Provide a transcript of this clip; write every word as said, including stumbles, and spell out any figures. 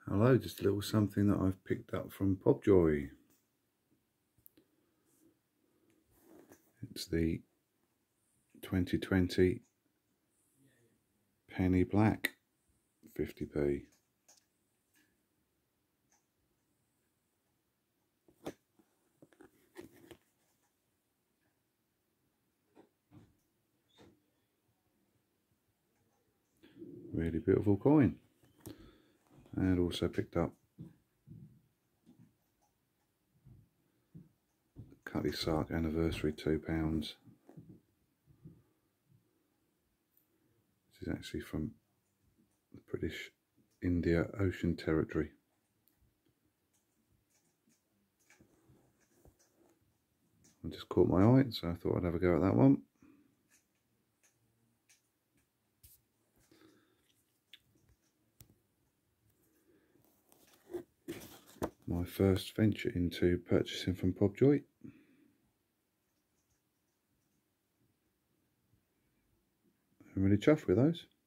Hello, just a little something that I've picked up from Pobjoy. It's the twenty twenty penny black fifty p. Really beautiful coin. And also picked up Cutty Sark anniversary two pounds. This is actually from the British India Ocean Territory. I just caught my eye, so I thought I'd have a go at that one. My first venture into purchasing from Pobjoy. I'm really chuffed with those.